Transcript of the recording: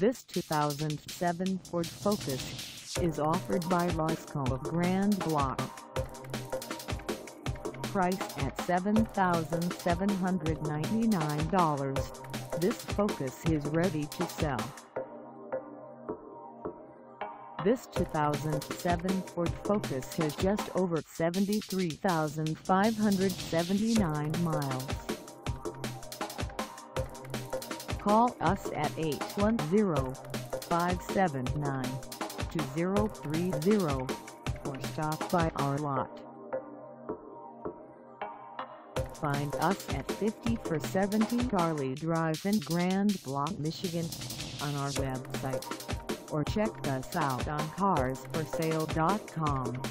This 2007 Ford Focus is offered by Lasco of Grand Blanc. Priced at $7,799, this Focus is ready to sell. This 2007 Ford Focus has just over 73,579 miles. Call us at 810-579-2030 or stop by our lot. Find us at 50-470 Charlie Drive in Grand Blanc, Michigan on our website, or check us out on carsforsale.com.